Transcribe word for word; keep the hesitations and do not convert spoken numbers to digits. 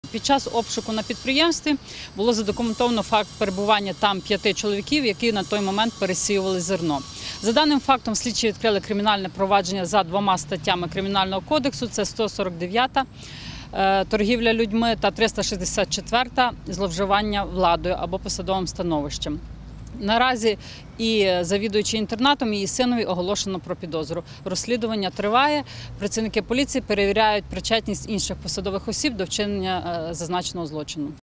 Під час обшуку на підприємстві було задокументовано факт перебування там п'яти чоловіків, які на той момент пересіювали зерно. За даним фактом слідчі відкрили кримінальне провадження за двома статтями Кримінального кодексу – це сто сорок дев'ята торгівля людьми та триста шістдесят четверта зловживання владою або посадовим становищем. Наразі і завідуючи інтернатом, і її синові оголошено про підозру. Розслідування триває. Працівники поліції перевіряють причетність інших посадових осіб до вчинення зазначеного злочину.